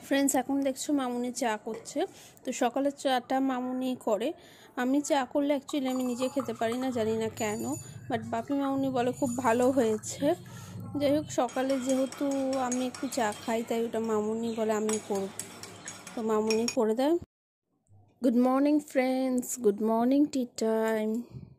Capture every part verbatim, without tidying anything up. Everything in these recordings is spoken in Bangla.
ফ্রেন্ডস, এখন দেখছো মামুনি চা করছে। তো সকালের চাটা মামুনি করে। আমি চা করলে অ্যাকচুয়ালি আমি নিজে খেতে পারি না, জানি না কেন, বাট বাপি মামুনি বলে খুব ভালো হয়েছে। যাই হোক, সকালে যেহেতু আমি একটু চা খাই তাই ওটা মামুনি বলে আমি করব, তো মামুনি করে দেয়। Good morning friends, good morning tea time.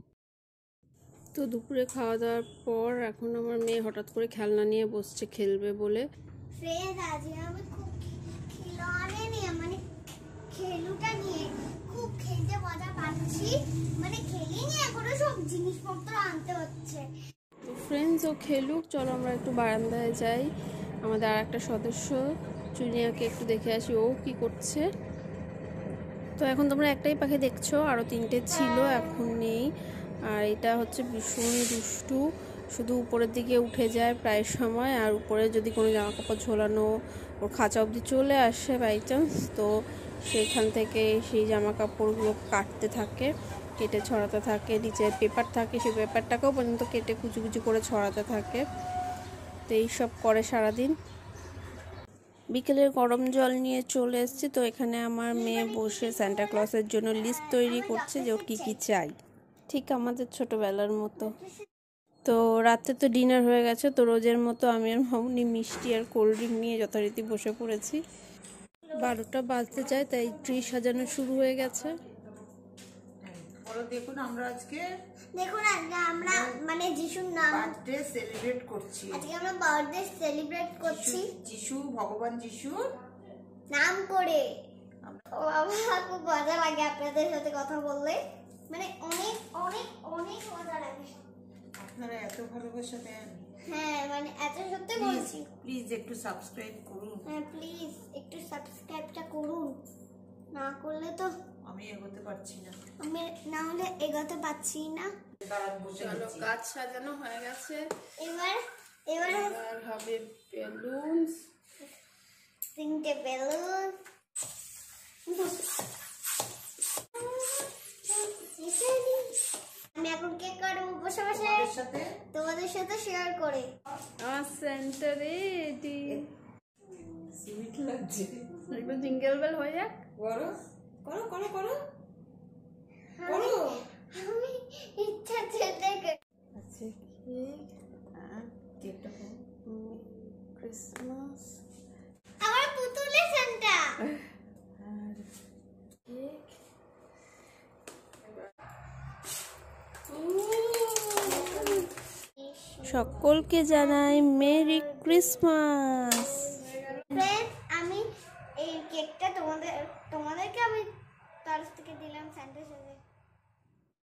তো দুপুরে খাওয়া দাওয়ার পর এখন আমার মেয়ে হঠাৎ করে খেলনা নিয়ে বসছে, খেলবে বলে। ফ্রেন্ডস, আজকে আমি খুব খেলনা নিয়ে মানে খেলুটা নিয়ে খুব খেলতে মজা পাচ্ছি। মানে খেলি নিয়ে এখনো সব জিনিসপত্র আনতে হচ্ছে। তো ফ্রেন্ডস, ও খেলুক, চলো আমরা একটু বারান্দায় যাই। আমাদের আর একটা সদস্য চুনিয়াকে একটু দেখে আসি ও কি করছে। তো এখন তোমরা একটাই পাখি দেখছো, আরও তিনটে ছিল, এখন নেই। আর এটা হচ্ছে ভীষণ দুষ্টু, শুধু উপরের দিকে উঠে যায় প্রায় সময়, আর উপরে যদি কোনো জামা কাপড় ঝোলানো ওর খাঁচা অবধি চলে আসে বাই চান্স, তো সেইখান থেকে সেই জামা কাপড়গুলো কাটতে থাকে, কেটে ছড়াতে থাকে। নিচে পেপার থাকে, সেই পেপারটাকেও পর্যন্ত কেটে কুচি কুচি করে ছড়াতে থাকে। তো এইসব করে সারাদিন। বিকেলের গরম জল নিয়ে চলে এসেছি। তো এখানে আমার মেয়ে বসে সান্টা ক্লসের জন্য লিস্ট তৈরি করছে যে ওর কী কী চাই, ঠিক আমাদের ছোটোবেলার মতো। তো রাতে তো ডিনার হয়ে গেছে, তো রোজের মতো আমি আর মামুনি মিষ্টি আর কোল্ড ড্রিঙ্ক নিয়ে যথারীতি বসে পড়েছি। বারোটা বাজতে চায়, তাই ট্রি সাজানো শুরু হয়ে গেছে। দেখুন আমরা আজকে দেখুন আজকে আমরা মানে যিশুর নাম বার্থডে সেলিব্রেট করছি। আজকে আমরা বার্থডে সেলিব্রেট করছি যিশু, ভগবান যিশুর নাম করে। ও বাবা, খুব মজা লাগে আপনাদের সাথে কথা বললে, মানে অনেক অনেক অনেক মজা লাগে। আপনারা এত ভালোবাসা দেন। হ্যাঁ, মানে এত সত্যি বলছি। প্লিজ একটু সাবস্ক্রাইব করুন। হ্যাঁ প্লিজ একটু সাবস্ক্রাইবটা করুন, না করলে তো আমি এগোতে পারছি না। আমি না হলে এগোতে পারছি না। চলো, গাছ সাজানো হয়ে গেছে, এবার এবার এবার হবে বেলুনস, তিনটে বেলুন। আমি এখন কেক কাটবো বসে বসে সাথে তোমাদের সাথে শেয়ার করে। আমার সেন্টার রেডি, সুইট লাগছে। একটু জিঙ্গেল বেল হয়ে যাক। করো করো করো করো করো। আমি ইচ্ছা ছেড়ে আচ্ছা, কেক আর কেকটা ক্রিসমাস আমার পুতুলের সান্টা আর কেক। সকলকে জানাই মেরি ক্রিসমাস। ফ্রেন্ডস, আমি এই কেকটা তোমাদের তোমাদেরকে আমি তরফ থেকে দিলাম সান্টার সাথে।